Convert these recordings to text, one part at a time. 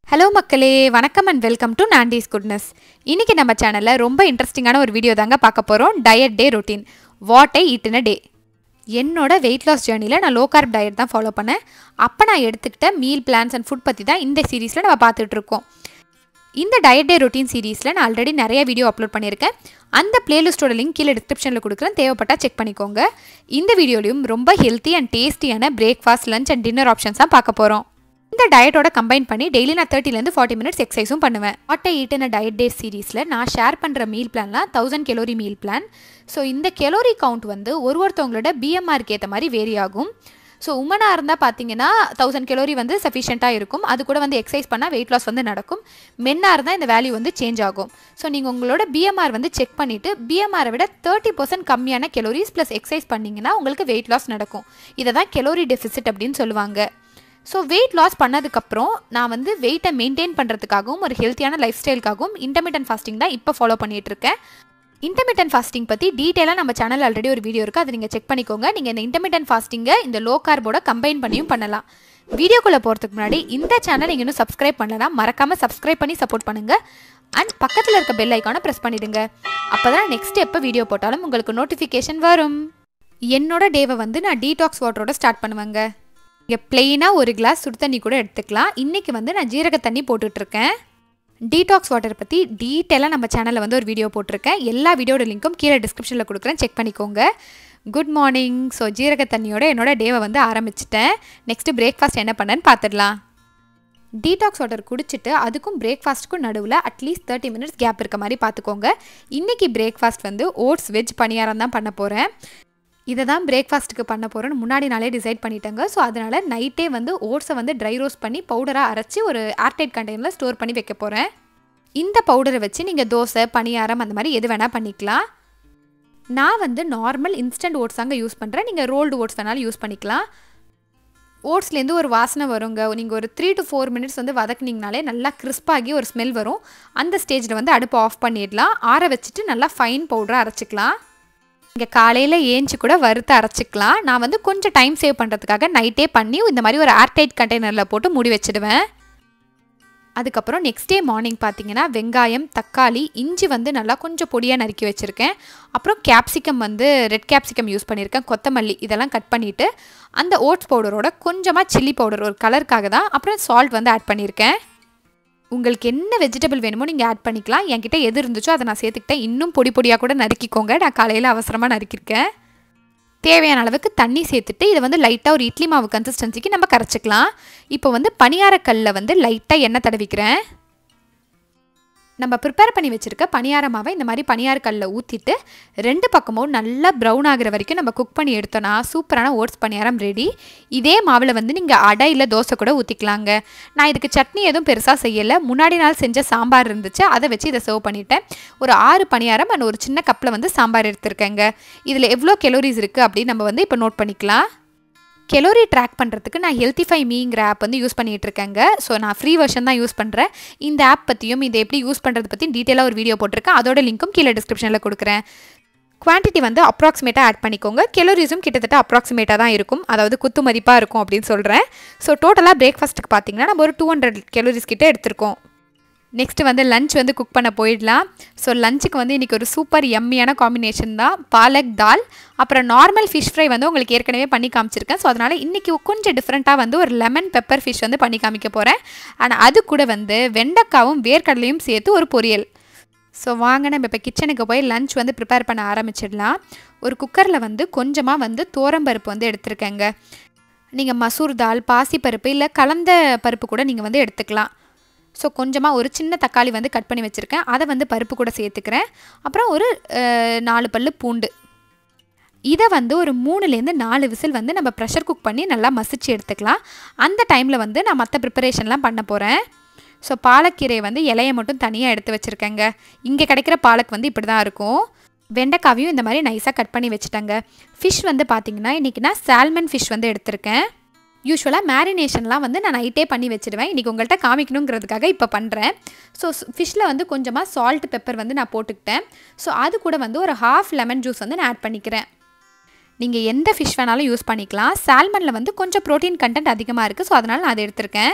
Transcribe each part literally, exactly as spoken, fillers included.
Hello மக்களே, வணக்கம் and welcome to Nandy's goodness. இன்றைக்கி நம்ம சேனலில் ரொம்ப இன்ட்ரெஸ்டிங்கான ஒரு வீடியோ தாங்க பார்க்க போகிறோம். Diet day routine, what I eat in a day. என்னோட வெயிட் லாஸ் ஜேர்னியில் நான் லோ கார்ப் டயட் தான் ஃபாலோ பண்ணேன். அப்போ நான் எடுத்துக்கிட்ட மீல் பிளான்ஸ் அண்ட் ஃபுட் பற்றி தான் இந்த சீரீஸில் நம்ம பார்த்துட்ருக்கோம். இந்த டயட் டே ரொட்டீன் சீரீஸில் நான் ஆல்ரெடி நிறைய வீடியோ அப்லோட் பண்ணியிருக்கேன். அந்த பிளேலிஸ்ட்டோட லிங்க் கீழே டிஸ்கிரிப்ஷனில் கொடுக்குறேன், தேவைப்பட்டால் செக் பண்ணிக்கோங்க. இந்த வீடியோலையும் ரொம்ப ஹெல்த்தி அண்ட் டேஸ்டியான breakfast, lunch and dinner options தான் பார்க்க போகிறோம். இந்த டயட்டோட கம்பைன் பண்ணி டெய்லி நான் தேர்ட்டிலேருந்து ஃபார்ட்டி மினிட்ஸ் எக்ஸசைஸும் பண்ணுவேன். What I eat in a diet day சீரீஸில் நான் ஷேர் பண்ணுற மீல் பிளான்லாம் thousand calorie meal plan. So இந்த கெலோரி கவுண்ட் வந்து ஒரு ஒருத்தவங்களோட பிஎம்ஆருக்கு ஏற்ற மாதிரி வேரி ஆகும். ஸோ உமனாக இருந்தால் பார்த்தீங்கன்னா தௌசண்ட் கெலோரி வந்து சஃபிஷியண்ட்டாக இருக்கும். அது கூட வந்து எக்ஸசைஸ் பண்ணால் வெயிட் லாஸ் வந்து நடக்கும். மென்னாக இருந்தால் இந்த வேல்யூ வந்து சேஞ்ச் ஆகும். ஸோ நீங்கள் உங்களோட பிஎம்ஆர் வந்து செக் பண்ணிவிட்டு பிஎம்ஆரை விட தேர்ட்டி பர்சன்ட் கம்மியான கெலோரிஸ் ப்ளஸ் எக்ஸசைஸ் பண்ணிங்கன்னா உங்களுக்கு வெயிட் லாஸ் நடக்கும். இதை தான் கெலோரி டெஃபிசிட் அப்படின்னு சொல்லுவாங்க. ஸோ வெயிட் லாஸ் பண்ணதுக்கப்புறம் நான் வந்து வெயிட்டை மெயின்டைன் பண்ணுறதுக்காகவும் ஒரு ஹெல்த்தியான லைஃப் ஸ்டைலுக்காகவும் இன்டர்மிட்டன்ட் ஃபாஸ்டிங் தான் இப்போ ஃபாலோ பண்ணிகிட்ருக்கேன். இன்டர்மிட்டன்ட் ஃபாஸ்டிங் பற்றி டீட்டெயிலாக நம்ம சேனல் ஆல்ரெடி ஒரு வீடியோ இருக்குது, அதை நீங்கள் செக் பண்ணிக்கோங்க. நீங்கள் இந்த இன்டர்மிட்டன்ட் ஃபாஸ்டிங்கை இந்த லோ கார்போட கம்பைன் பண்ணியும் பண்ணலாம். வீடியோக்குள்ளே போகிறதுக்கு முன்னாடி இந்த சேனல் நீங்கள் இன்னும் சப்ஸ்கிரைப் பண்ணலாம், மறக்காமல் சப்ஸ்கிரைப் பண்ணி சப்போர்ட் பண்ணுங்கள். அண்ட் பக்கத்தில் இருக்க பெல் ஐக்கானை ப்ரெஸ் பண்ணிவிடுங்க. அப்போ தான் நெக்ஸ்ட் எப்போ வீடியோ போட்டாலும் உங்களுக்கு நோட்டிஃபிகேஷன் வரும். என்னோட டேவை வந்து நான் டீடாக்ஸ் வாட்டரோட ஸ்டார்ட் பண்ணுவேங்க. இங்கே பிளெயினாக ஒரு கிளாஸ் சுடு தண்ணி கூட எடுத்துக்கலாம். இன்றைக்கி வந்து நான் ஜீரக தண்ணி போட்டுட்ருக்கேன். டீடாக்ஸ் வாட்டர் பற்றி டீட்டெயிலாக நம்ம சேனலில் வந்து ஒரு வீடியோ போட்டிருக்கேன். எல்லா வீடியோட லிங்க்கும் கீழே டிஸ்கிரிப்ஷனில் கொடுக்குறேன், செக் பண்ணிக்கோங்க. Good morning. ஸோ ஜீரக தண்ணியோட என்னோட டேவை வந்து ஆரம்பிச்சிட்டேன். நெக்ஸ்ட்டு பிரேக்ஃபாஸ்ட் என்ன பண்ணேன்னு பார்த்துடலாம். டீடாக்ஸ் வாட்டர் குடிச்சிட்டு அதுக்கும் பிரேக்ஃபாஸ்ட்டுக்கும் நடுவில் அட்லீஸ்ட் தேர்ட்டி மினிட்ஸ் கேப் இருக்க மாதிரி பார்த்துக்கோங்க. இன்றைக்கி பிரேக்ஃபாஸ்ட் வந்து ஓட்ஸ் வெஜ் பனியாரம் தான் பண்ண போகிறேன். இதை தான் பிரேக்ஃபாஸ்ட்டுக்கு பண்ண போகிறேன்னு முன்னாடி நாளே டிசைட் பண்ணிட்டேங்க. ஸோ அதனால் நைட்டே வந்து ஓட்ஸை வந்து ட்ரை ரோஸ்ட் பண்ணி பவுடராக அரைச்சி ஒரு ஏர்டைட் கண்டெய்னரில் ஸ்டோர் பண்ணி வைக்க போகிறேன். இந்த பவுடரை வச்சு நீங்கள் தோசை, பனியாரம் அந்த மாதிரி எது வேணால் பண்ணிக்கலாம். நான் வந்து நார்மல் இன்ஸ்டன்ட் ஓட்ஸ் தாங்க யூஸ் பண்ணுறேன். நீங்கள் ரோல்டு ஓட்ஸ் வேணாலும் யூஸ் பண்ணிக்கலாம். ஓட்ஸ்லேருந்து ஒரு வாசனை வருங்க. நீங்கள் ஒரு த்ரீ டு ஃபோர் மினிட்ஸ் வந்து வதக்குனிங்கனாலே நல்லா கிறிஸ்பாகி ஒரு ஸ்மெல் வரும். அந்த ஸ்டேஜில் வந்து அடுப்பை ஆஃப் பண்ணிடலாம். ஆற வச்சுட்டு நல்லா ஃபைன் பவுடராக அரைச்சிக்கலாம். இங்கே காலையில் ஏஞ்சி கூட வறுத்து அரைச்சிக்கலாம். நான் வந்து கொஞ்சம் டைம் சேவ் பண்ணுறதுக்காக நைட்டே பண்ணி இந்த மாதிரி ஒரு ஏர்டைட் கண்டெய்னரில் போட்டு மூடி வச்சுடுவேன். அதுக்கப்புறம் நெக்ஸ்ட் டே மார்னிங் பார்த்தீங்கன்னா வெங்காயம், தக்காளி, இஞ்சி வந்து நல்லா கொஞ்சம் பொடியாக நறுக்கி வச்சுருக்கேன். அப்புறம் கேப்சிகம் வந்து ரெட் கேப்சிகம் யூஸ் பண்ணியிருக்கேன், கொத்தமல்லி இதெல்லாம் கட் பண்ணிவிட்டு அந்த ஓட்ஸ் பவுடரோட கொஞ்சமாக சில்லி பவுடர் ஒரு கலருக்காக தான், அப்புறம் சால்ட் வந்து ஆட் பண்ணியிருக்கேன். உங்களுக்கு என்ன வெஜிடபிள் வேணுமோ நீங்கள் ஆட் பண்ணிக்கலாம். என்கிட்ட எது இருந்துச்சோ அதை நான் சேர்த்துக்கிட்டேன். இன்னும் பொடி பொடியாக கூட நறுக்கிக்கோங்க. நான் காலையில் அவசரமாக நறுக்கியிருக்கேன். தேவையான அளவுக்கு தண்ணி சேர்த்துட்டு இதை வந்து லைட்டாக ஒரு இட்லி மாவு கன்சிஸ்டன்சிக்கு நம்ம கரைச்சிக்கலாம். இப்போ வந்து பனியாரக்கல்லில் வந்து லைட்டாக எண்ணெய் தடவிக்கிறேன். நம்ம ப்ரிப்பேர் பண்ணி வச்சுருக்க பனியார மாவை இந்த மாதிரி பனியாரக்கல்லில் ஊற்றிட்டு ரெண்டு பக்கமும் நல்லா ப்ரௌன் ஆகிற வரைக்கும் நம்ம குக் பண்ணி எடுத்தோன்னா சூப்பரான ஓட்ஸ் பனியாரம் ரெடி. இதே மாவில் வந்து நீங்கள் அடை இல்லை தோசை கூட ஊற்றிக்கலாங்க. நான் இதுக்கு சட்னி எதுவும் பெருசாக செய்யலை. முன்னாடி நாள் செஞ்ச சாம்பார் இருந்துச்சு, அதை வச்சு இதை சர்வ் பண்ணிவிட்டேன். ஒரு ஆறு பனியாரம் அண்ட் ஒரு சின்ன கப்பில் வந்து சாம்பார் எடுத்துருக்கேங்க. இதில் எவ்வளோ கெலோரிஸ் இருக்குது அப்படின்னு நம்ம வந்து இப்போ நோட் பண்ணிக்கலாம். கெலோரி ட்ராக் பண்ணுறதுக்கு நான் ஹெல்த்திஃபை மீங்கிற ஆப் வந்து யூஸ் பண்ணிகிட்ருக்கேங்க. ஸோ நான் ஃப்ரீ வெர்ஷன் தான் யூஸ் பண்ணுறேன். இந்த ஆப் பற்றியும் இதை எப்படி யூஸ் பண்ணுறது பற்றி டீட்டெயிலாக ஒரு வீடியோ போட்டிருக்கேன். அதோட லிங்க்கும் கீழே டிஸ்கிரிப்ஷனில் கொடுக்குறேன். குவான்டிட்டி வந்து அப்ராக்சிமேட்டாக ஆட் பண்ணிக்கோங்க. கெலோரிஸும் கிட்டத்தட்ட அப்ராக்சிமேட்டாக தான் இருக்கும், அதாவது குத்து மதிப்பாக இருக்கும் அப்படின்னு சொல்கிறேன். ஸோ டோட்டலாக பிரேக்ஃபாஸ்ட்டுக்கு பார்த்தீங்கன்னா நம்ம ஒரு டூ ஹண்ட்ரட் கெலோரிஸ் கிட்டே எடுத்திருக்கோம். நெக்ஸ்ட்டு வந்து லஞ்ச் வந்து குக் பண்ண போயிடலாம். ஸோ லஞ்சுக்கு வந்து இன்றைக்கி ஒரு சூப்பர் எம்மியான காம்பினேஷன் தான் பாலக் தால். அப்புறம் நார்மல் ஃபிஷ் ஃப்ரை வந்து உங்களுக்கு ஏற்கனவே பண்ணி காமிச்சிருக்கேன். ஸோ அதனால் இன்றைக்கி கொஞ்சம் டிஃப்ரெண்ட்டாக வந்து ஒரு லெமன் பெப்பர் ஃபிஷ் வந்து பண்ணி காமிக்க போகிறேன். ஆனால் அது கூட வந்து வெண்டக்காவும் வேர்க்கடலையும் சேர்த்து ஒரு பொரியல். ஸோ வாங்க நம்ம இப்போ கிச்சனுக்கு போய் லஞ்ச் வந்து ப்ரிப்பேர் பண்ண ஆரம்பிச்சிடலாம். ஒரு குக்கரில் வந்து கொஞ்சமாக வந்து தோரம்பருப்பு வந்து எடுத்துருக்கேங்க. நீங்கள் மசூர் தால், பாசிப்பருப்பு இல்லை கலந்த பருப்பு கூட நீங்கள் வந்து எடுத்துக்கலாம். ஸோ கொஞ்சமாக ஒரு சின்ன தக்காளி வந்து கட் பண்ணி வச்சுருக்கேன், அதை வந்து பருப்பு கூட சேர்த்துக்கிறேன். அப்புறம் ஒரு நாலு பல்லு பூண்டு. இதை வந்து ஒரு மூணுலேருந்து நாலு விசில் வந்து நம்ம ப்ரெஷர் குக் பண்ணி நல்லா மசிச்சு எடுத்துக்கலாம். அந்த டைமில் வந்து நான் மற்ற ப்ரிப்பரேஷன்லாம் பண்ண போகிறேன். ஸோ பாலக்கீரையை வந்து இலையை மட்டும் தனியாக எடுத்து வச்சுருக்கேங்க. இங்கே கிடைக்கிற பாலக் வந்து இப்படி தான் இருக்கும். வெண்டைக்காவையும் இந்த மாதிரி நைஸாக கட் பண்ணி வச்சுட்டேங்க. ஃபிஷ் வந்து பார்த்திங்கன்னா இன்றைக்கி நான் சால்மன் ஃபிஷ் வந்து எடுத்திருக்கேன். யூஸ்வலாக மேரினேஷன்லாம் வந்து நான் நைட்டே பண்ணி வச்சுடுவேன். இன்றைக்கி உங்கள்கிட்ட காமிக்கணுங்கிறதுக்காக இப்போ பண்ணுறேன். ஸோ ஃபிஷ்ஷில் வந்து கொஞ்சமாக சால்ட் பெப்பர் வந்து நான் போட்டுக்கிட்டேன். ஸோ அது கூட வந்து ஒரு ஹாஃப் லெமன் ஜூஸ் வந்து நான் ஆட் பண்ணிக்கிறேன். நீங்கள் எந்த ஃபிஷ் வேணாலும் யூஸ் பண்ணிக்கலாம். சால்மனில் வந்து கொஞ்சம் ப்ரோட்டீன் கண்டென்ட் அதிகமாக இருக்குது, ஸோ அதனால் நான் அதை எடுத்திருக்கேன்.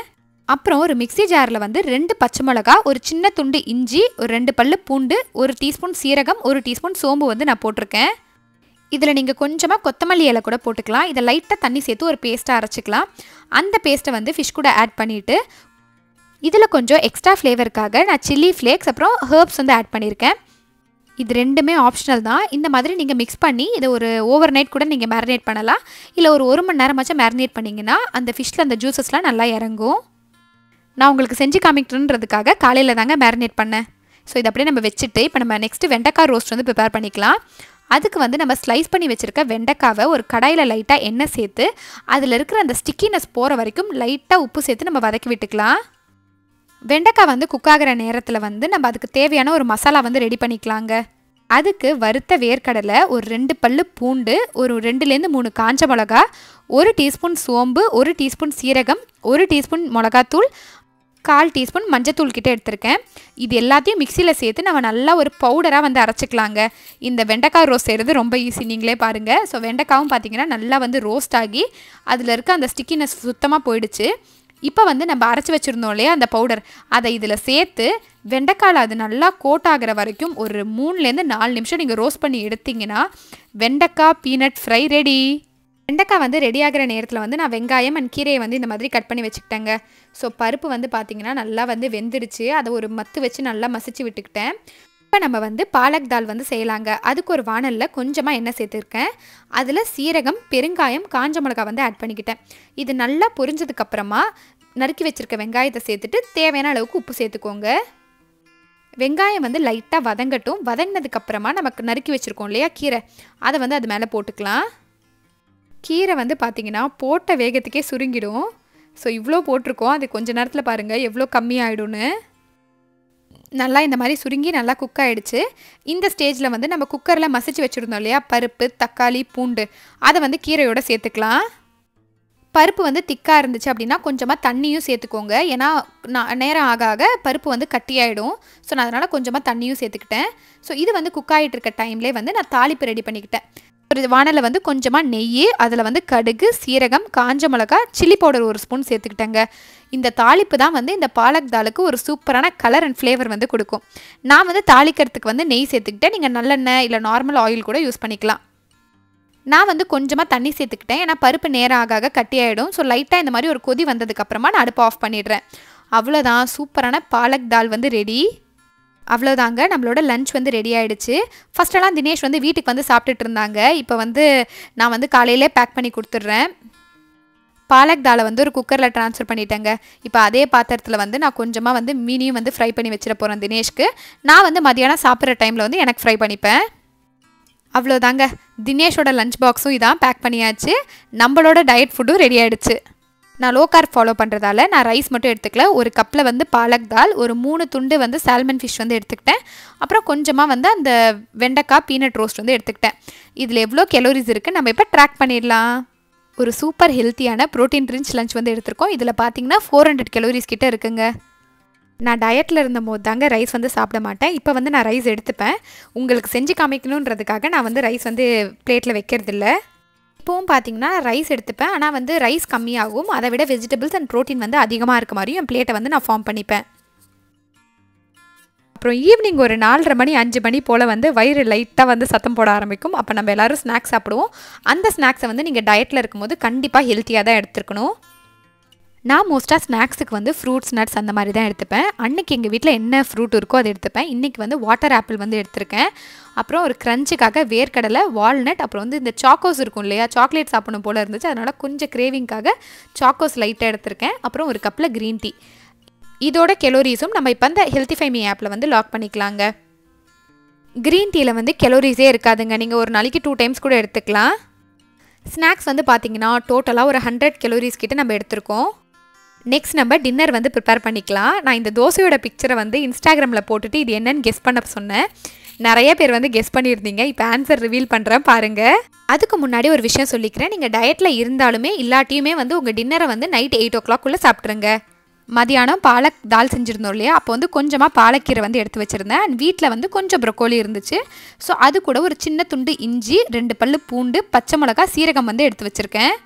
அப்புறம் ஒரு மிக்ஸி ஜாரில் வந்து ரெண்டு பச்சை மிளகா, ஒரு சின்ன துண்டு இஞ்சி, ஒரு ரெண்டு பல்லு பூண்டு, ஒரு டீஸ்பூன் சீரகம், ஒரு டீஸ்பூன் சோம்பு வந்து நான் போட்டிருக்கேன். இதில் நீங்கள் கொஞ்சமாக கொத்தமல்லி இலை கூட போட்டுக்கலாம். இதை லைட்டாக தண்ணி சேர்த்து ஒரு பேஸ்ட்டாக அரைச்சிக்கலாம். அந்த பேஸ்ட்டை வந்து ஃபிஷ் கூட ஆட் பண்ணிவிட்டு இதில் கொஞ்சம் எக்ஸ்ட்ரா ஃப்ளேவருக்காக நான் சில்லி ஃப்ளேக்ஸ் அப்புறம் ஹர்ப்ஸ் வந்து ஆட் பண்ணியிருக்கேன். இது ரெண்டுமே ஆப்ஷனல் தான். இந்த மாதிரி நீங்கள் மிக்ஸ் பண்ணி இதை ஒரு ஓவர் நைட் கூட நீங்கள் மேரினேட் பண்ணலாம். இல்லை ஒரு ஒரு மணி நேரமாச்சும் மேரினேட் பண்ணிங்கன்னா அந்த ஃபிஷ்ஷில் அந்த ஜூஸஸ்லாம் நல்லா இறங்கும். நான் உங்களுக்கு செஞ்சு காமிக்கணுன்றதுக்காக காலையில் தாங்க மேரினேட் பண்ணேன். ஸோ இதை அப்படியே நம்ம வச்சுட்டு இப்போ நம்ம நெக்ஸ்ட்டு வெண்டைக்காய் ரோஸ்ட் வந்து ப்ரிப்பேர் பண்ணிக்கலாம். அதுக்கு வந்து நம்ம ஸ்லைஸ் பண்ணி வச்சுருக்க வெண்டைக்காவை ஒரு கடாயில் லைட்டாக எண்ணெய் சேர்த்து அதில் இருக்கிற அந்த ஸ்டிக்கினஸ் போகிற வரைக்கும் லைட்டாக உப்பு சேர்த்து நம்ம வதக்கி விட்டுக்கலாம். வெண்டைக்காய் வந்து குக் ஆகிற நேரத்தில் வந்து நம்ம அதுக்கு தேவையான ஒரு மசாலா வந்து ரெடி பண்ணிக்கலாங்க. அதுக்கு வறுத்த வேர்க்கடலை, ஒரு ரெண்டு பல்லு பூண்டு, ஒரு ரெண்டுலேருந்து மூணு காஞ்ச மிளகா, ஒரு டீஸ்பூன் சோம்பு, ஒரு டீஸ்பூன் சீரகம், ஒரு டீஸ்பூன் மிளகாத்தூள், கால் டீஸ்பூன் மஞ்சத்தூள் கிட்டே எடுத்திருக்கேன். இது எல்லாத்தையும் மிக்சியில் சேர்த்து நம்ம நல்லா ஒரு பவுடராக வந்து அரைச்சிக்கலாங்க. இந்த வெண்டைக்காய் ரோஸ்ட் செய்கிறது ரொம்ப ஈஸி, நீங்களே பாருங்கள். ஸோ வெண்டைக்காவும் பார்த்திங்கன்னா நல்லா வந்து ரோஸ்ட் ஆகி அதில் இருக்க அந்த ஸ்டிக்கினஸ் சுத்தமாக போயிடுச்சு. இப்போ வந்து நம்ம அரைச்சி வச்சுருந்தோம் இல்லையா அந்த பவுடர், அதை இதில் சேர்த்து வெண்டைக்காயில் அது நல்லா கோட் ஆகிற வரைக்கும் ஒரு மூணுலேருந்து நாலு நிமிஷம் நீங்கள் ரோஸ்ட் பண்ணி எடுத்திங்கன்னா வெண்டைக்காய் பீனட் ஃப்ரை ரெடி. வெண்டைக்காய் வந்து ரெடி ஆகிற நேரத்தில் வந்து நான் வெங்காயம் அண்ட் கீரையை வந்து இந்த மாதிரி கட் பண்ணி வச்சுக்கிட்டேங்க. ஸோ பருப்பு வந்து பார்த்திங்கன்னா நல்லா வந்து வெந்துடுச்சு. அதை ஒரு மத்து வச்சு நல்லா மசிச்சு விட்டுக்கிட்டேன். இப்போ நம்ம வந்து பாலக் தால் வந்து செய்யலாங்க. அதுக்கு ஒரு வானலில் கொஞ்சமாக எண்ணெய் சேர்த்துருக்கேன். அதில் சீரகம், பெருங்காயம், காஞ்ச மிளகாய் வந்து ஆட் பண்ணிக்கிட்டேன். இது நல்லா பொரிஞ்சதுக்கப்புறமா நறுக்கி வச்சுருக்க வெங்காயத்தை சேர்த்துட்டு தேவையான அளவுக்கு உப்பு சேர்த்துக்கோங்க. வெங்காயம் வந்து லைட்டாக வதங்கட்டும். வதங்கினதுக்கப்புறமா நமக்கு நறுக்கி வச்சுருக்கோம் இல்லையா கீரை, அதை வந்து அது மேலே போட்டுக்கலாம். கீரை வந்து பார்த்திங்கன்னா போட்ட வேகத்துக்கே சுருங்கிடும். ஸோ இவ்வளோ போட்டிருக்கோம், அது கொஞ்சம் நேரத்தில் பாருங்கள் எவ்வளோ கம்மியாகிடும்னு. நல்லா இந்த மாதிரி சுருங்கி நல்லா குக் ஆகிடுச்சு. இந்த ஸ்டேஜில் வந்து நம்ம குக்கரில் மசிச்சு வச்சுருந்தோம் இல்லையா பருப்பு, தக்காளி, பூண்டு, அதை வந்து கீரையோடு சேர்த்துக்கலாம். பருப்பு வந்து திக்காக இருந்துச்சு அப்படின்னா கொஞ்சமாக தண்ணியும் சேர்த்துக்கோங்க. ஏன்னா நான் நேரம் ஆக ஆக பருப்பு வந்து கட்டியாயிடும். ஸோ நான் அதனால் கொஞ்சமாக தண்ணியும் சேர்த்துக்கிட்டேன். ஸோ இது வந்து குக் ஆகிட்டு இருக்க டைம்லேயே வந்து நான் தாளிப்பு ரெடி பண்ணிக்கிட்டேன். ஒரு வானலில் வந்து கொஞ்சமாக நெய், அதில் வந்து கடுகு, சீரகம், காஞ்ச மிளகா, சில்லி பவுடர் ஒரு ஸ்பூன் சேர்த்துக்கிட்டேங்க. இந்த தாளிப்பு தான் வந்து இந்த பாலக் தாலுக்கு ஒரு சூப்பரான கலர் அண்ட் ஃப்ளேவர் வந்து கொடுக்கும். நான் வந்து தாளிக்கிறதுக்கு வந்து நெய் சேர்த்துக்கிட்டேன். நீங்கள் நல்லெண்ணெய் இல்லை நார்மல் ஆயில் கூட யூஸ் பண்ணிக்கலாம். நான் வந்து கொஞ்சமாக தண்ணி சேர்த்துக்கிட்டேன். ஏன்னா பருப்பு நேரம் ஆக ஆக கட்டி ஆகிடும். ஸோ லைட்டாக இந்த மாதிரி ஒரு கொதி வந்ததுக்கப்புறமா நான் அடுப்பை ஆஃப் பண்ணிடுறேன். அவ்வளோதான், சூப்பரான பாலக் தால் வந்து ரெடி. அவ்வளோதாங்க, நம்மளோட லஞ்ச் வந்து ரெடி ஆகிடுச்சு. ஃபஸ்ட்டெல்லாம் தினேஷ் வந்து வீட்டுக்கு வந்து சாப்பிட்டுட்டு இருந்தாங்க. இப்போ வந்து நான் வந்து காலையிலே பேக் பண்ணி கொடுத்துட்றேன். பாலக் தாலை வந்து ஒரு குக்கரில் ட்ரான்ஸ்ஃபர் பண்ணிட்டேங்க. இப்போ அதே பாத்திரத்தில் வந்து நான் கொஞ்சமாக வந்து மீனையும் வந்து ஃப்ரை பண்ணி வச்சிட போகிறேன் தினேஷ்க்கு. நான் வந்து மதியானம் சாப்பிட்ற டைமில் வந்து எனக்கு ஃப்ரை பண்ணிப்பேன். அவ்வளோதாங்க, தினேஷோட லஞ்ச் பாக்ஸும் இதான் பேக் பண்ணியாச்சு. நம்மளோட டயட் ஃபுட்டும் ரெடி ஆகிடுச்சு. நான் லோ கார்ப் ஃபாலோ பண்ணுறதால நான் ரைஸ் மட்டும் எடுத்துக்கல. ஒரு கப்பில் வந்து பாலக் தால், ஒரு மூணு துண்டு வந்து சால்மன் ஃபிஷ் வந்து எடுத்துக்கிட்டேன். அப்புறம் கொஞ்சமாக வந்து அந்த வெண்டைக்காய் பீனட் ரோஸ்ட் வந்து எடுத்துக்கிட்டேன். இதில் எவ்வளோ கெலோரிஸ் இருக்குது நம்ம இப்போ ட்ராக் பண்ணிடலாம். ஒரு சூப்பர் ஹெல்த்தியான ப்ரோட்டீன் ரிச் லஞ்ச் வந்து எடுத்திருக்கோம். இதில் பார்த்தீங்கன்னா ஃபோர் ஹண்ட்ரட் கெலோரிஸ் கிட்டே இருக்குங்க. நான் டயட்டில் இருந்த போது தாங்க ரைஸ் வந்து சாப்பிட மாட்டேன். இப்போ வந்து நான் ரைஸ் எடுத்துப்பேன். உங்களுக்கு செஞ்சு காமிக்கணுன்றதுக்காக நான் வந்து ரைஸ் வந்து பிளேட்டில் வைக்கிறதில்ல. இப்போவும் பார்த்தீங்கன்னா ரைஸ் எடுத்துப்பேன். ஆனால் வந்து ரைஸ் கம்மியாகும். அதை விட வெஜிடபிள்ஸ் அண்ட் ப்ரோட்டீன் வந்து அதிகமாக இருக்க மாதிரியும் என் பிளேட்டை வந்து நான் ஃபார்ம் பண்ணிப்பேன். அப்புறம் ஈவினிங் ஒரு நாலரை மணி அஞ்சு மணி போல் வந்து வயிறு லைட்டாக வந்து சத்தம் போட ஆரம்பிக்கும். அப்போ நம்ம எல்லோரும் ஸ்நாக்ஸ் சாப்பிடுவோம். அந்த ஸ்நாக்ஸை வந்து நீங்கள் டயட்டில் இருக்கும்போது கண்டிப்பாக ஹெல்த்தியாக தான் எடுத்துருக்கணும். நான் மோஸ்ட்டாக ஸ்நாக்ஸுக்கு வந்து ஃப்ரூட்ஸ், நட்ஸ் அந்த மாதிரி தான் எடுத்துப்பேன். அன்றைக்கி எங்கள் வீட்டில் என்ன ஃப்ரூட் இருக்கோ அதை எடுத்துப்பேன். இன்றைக்கி வந்து வாட்டர் ஆப்பிள் வந்து எடுத்திருக்கேன். அப்புறம் ஒரு க்ரன்ச்சுக்காக வேர்க்கடலை, வால்நட், அப்புறம் வந்து இந்த சாக்கோஸ் இருக்கும் இல்லையா, சாக்லேட் சாப்பிடணும் போல் இருந்துச்சு. அதனால் கொஞ்சம் கிரேவிங்காக சாக்கோஸ் லைட்டாக எடுத்திருக்கேன். அப்புறம் ஒரு கப்பில் க்ரீன் டீ. இதோட கெலோரிஸும் நம்ம இப்போ அந்த ஹெல்த்திஃபை மீ ஆப்பில் வந்து லாக் பண்ணிக்கலாங்க. க்ரீன் டீயில் வந்து கெலோரிஸே இருக்காதுங்க. நீங்கள் ஒரு நாளைக்கு டூ டைம்ஸ் கூட எடுத்துக்கலாம். ஸ்நாக்ஸ் வந்து பார்த்திங்கன்னா டோட்டலாக ஒரு ஹண்ட்ரட் கெலோரிஸ் கிட்ட நம்ம எடுத்திருக்கோம். நெக்ஸ்ட் நம்ம டின்னர் வந்து ப்ரிப்பேர் பண்ணிக்கலாம். நான் இந்த தோசையோட பிக்சரை வந்து இன்ஸ்டாகிராமில் போட்டுட்டு இது என்னன்னு கெஸ் பண்ண சொன்னேன். நிறைய பேர் வந்து கெஸ் பண்ணியிருந்தீங்க. இப்போ ஆன்சர் ரிவீல் பண்ணுறேன் பாருங்கள். அதுக்கு முன்னாடி ஒரு விஷயம் சொல்லிக்கிறேன். நீங்கள் டயட்டில் இருந்தாலுமே இல்லாட்டியுமே வந்து உங்கள் டின்னரை வந்து நைட் எயிட் ஓ கிளாக்குள்ளே சாப்பிட்ருங்க. மதியானம் பாலக் தால் செஞ்சுருந்தோம் இல்லையா, அப்போ வந்து கொஞ்சமாக பாலக்கீரை வந்து எடுத்து வச்சுருந்தேன். அண்ட் வீட்டில் வந்து கொஞ்சம் ப்ரொக்கோலி இருந்துச்சு. ஸோ அது கூட ஒரு சின்ன துண்டு இஞ்சி, ரெண்டு பல்லு பூண்டு, பச்சை மிளகா, சீரகம் வந்து எடுத்து வச்சுருக்கேன்.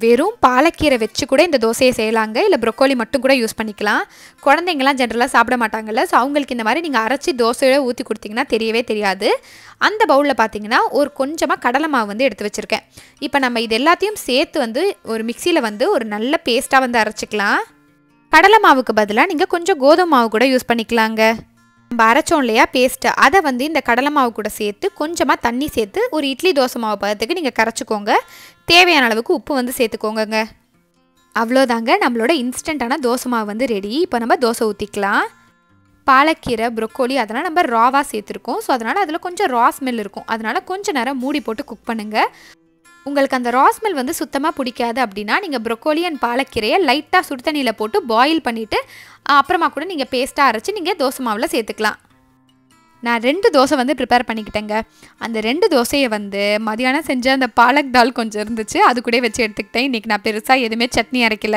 வெறும் பாலக்கீரை வச்சு கூட இந்த தோசையை செய்யலாங்க. இல்லை ப்ரொக்கோலி மட்டும் கூட யூஸ் பண்ணிக்கலாம். குழந்தைங்கலாம் ஜென்ரலாக சாப்பிட மாட்டாங்கல்ல, ஸோ அவங்களுக்கு இந்த மாதிரி நீங்கள் அரைச்சி தோசையோட ஊற்றி கொடுத்தீங்கன்னா தெரியவே தெரியாது. அந்த பவுலில் பார்த்தீங்கன்னா ஒரு கொஞ்சமாக கடலை மாவு வந்து எடுத்து வச்சுருக்கேன். இப்போ நம்ம இது எல்லாத்தையும் சேர்த்து வந்து ஒரு மிக்சியில் வந்து ஒரு நல்ல பேஸ்ட்டாக வந்து அரைச்சிக்கலாம். கடலை மாவுக்கு பதிலாக நீங்கள் கொஞ்சம் கோதுமை மாவு கூட யூஸ் பண்ணிக்கலாங்க. நம்ம அரைச்சோம் இல்லையா பேஸ்ட்டு, அதை வந்து இந்த கடலை மாவு கூட சேர்த்து கொஞ்சமாக தண்ணி சேர்த்து ஒரு இட்லி தோசை மாவு பதத்துக்கு நீங்கள் கரைச்சிக்கோங்க. தேவையான அளவுக்கு உப்பு வந்து சேர்த்துக்கோங்க. அவ்வளோதாங்க, நம்மளோட இன்ஸ்டண்ட்டான தோசை மாவு வந்து ரெடி. இப்போ நம்ம தோசை ஊற்றிக்கலாம். பாலக்கீரை, ப்ரொக்கோலி அதெல்லாம் நம்ம ராவாக சேர்த்துருக்கோம். ஸோ அதனால் அதில் கொஞ்சம் ரா ஸ்மெல் இருக்கும். அதனால் கொஞ்சம் நேரம் மூடி போட்டு குக் பண்ணுங்கள். உங்களுக்கு அந்த ரா ஸ்மெல் வந்து சுத்தமாக பிடிக்காது அப்படின்னா நீங்கள் ப்ரொக்கோலி அண்ட் பாலக்கீரையை லைட்டாக சுடு தண்ணியில் போட்டு பாயில் பண்ணிவிட்டு அப்புறமா கூட நீங்கள் பேஸ்ட்டாக அரைச்சி நீங்கள் தோசை மாவில் சேர்த்துக்கலாம். நான் ரெண்டு தோசை வந்து ப்ரிப்பேர் பண்ணிக்கிட்டேங்க. அந்த ரெண்டு தோசையை வந்து மதியானம் செஞ்ச அந்த பாலக் தால் கொஞ்சம் இருந்துச்சு, அது கூட வச்சு எடுத்துக்கிட்டேன். இன்றைக்கி நான் பெருசாக எதுவுமே சட்னி அரைக்கல.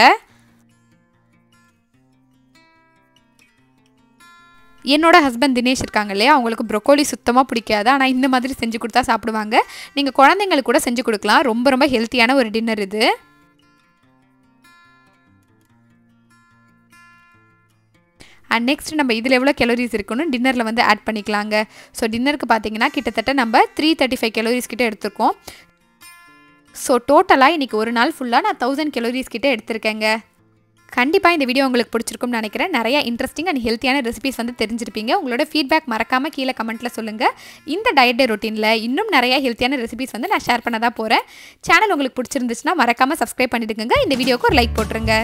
என்னோட ஹஸ்பண்ட் தினேஷ் இருக்காங்க இல்லையா, அவங்களுக்கு ப்ரொக்கோலி சுத்தமாக பிடிக்காது. ஆனால் இந்த மாதிரி செஞ்சு கொடுத்தா சாப்பிடுவாங்க. நீங்கள் குழந்தைங்களுக்கு கூட செஞ்சு கொடுக்கலாம். ரொம்ப ரொம்ப ஹெல்த்தியான ஒரு டின்னர் இது. அண்ட் நெக்ஸ்ட் நம்ம இதில் எவ்வளோ கெலோரிஸ் இருக்குன்னு டின்னரில் வந்து ஆட் பண்ணிக்கலாங்க. ஸோ டின்னருக்கு பார்த்தீங்கன்னா கிட்டத்தட்ட நம்ம த்ரீ தேர்ட்டி ஃபைவ் கெலோரிஸ் கிட்டே எடுத்துருக்கோம். ஸோ டோட்டலாக இன்றைக்கி ஒரு நாள் ஃபுல்லாக நான் தௌசண்ட் கெலோரிஸ் கிட்டே எடுத்திருக்கேங்க. கண்டிப்பாக இந்த வீடியோ உங்களுக்கு பிடிச்சிருக்கும்னு நினைக்கிறேன். நிறைய இன்ட்ரெஸ்டிங் அண்ட் ஹெல்த்தியான ரெசிபிஸ் வந்து தெரிஞ்சிருப்பீங்க. உங்களோட ஃபீட்பேக் மறக்காமல் கீழே கமெண்ட்டில் சொல்லுங்கள். இந்த டயட் டே ரொட்டீனில் இன்னும் நிறைய ஹெல்த்தியான ரெசிபிஸ் வந்து நான் ஷேர் பண்ண தான் போகிறேன். சேனல் உங்களுக்கு பிடிச்சிருந்துச்சுன்னா மறக்காமல் சப்ஸ்கிரைப் பண்ணிவிடுங்க. இந்த வீடியோக்கு ஒரு லைக் போட்டுருங்க.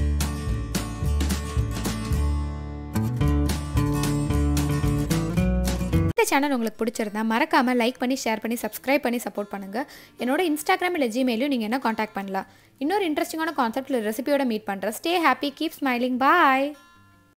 இந்த சேனல் உங்களுக்கு பிடிச்சிருந்தா மறக்காமல் லைக் பண்ணி ஷேர் பண்ணி சப்ஸ்கிரைப் பண்ணி சப்போர்ட் பண்ணுங்கள். என்னோட இன்ஸ்டாகிராம் இல்லை ஜிமெயிலையும் நீங்கள் என்ன காண்டாக்ட் பண்ணலாம். இன்னொரு இன்ட்ரெஸ்டிங்கான கான்செப்ட் இல்லை ரெசிபியோட மீட் பண்ணுறேன். ஸ்டே ஹாப்பி, கீப் ஸ்மைலிங், பாய்.